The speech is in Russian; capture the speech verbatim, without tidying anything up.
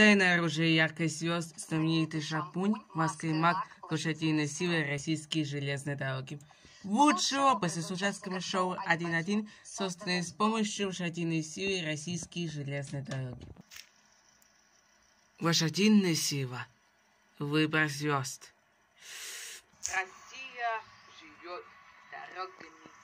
Тайное оружие, яркость звезд, знаменитый Шапунь, Маска и Маг, лошадиные силы, российские железные дороги. Лучшие опыты с участками шоу один один, созданные с помощью лошадиной силы, российские железные дороги. Лошадиная сила. Выбор звезд. Россия живет дорогами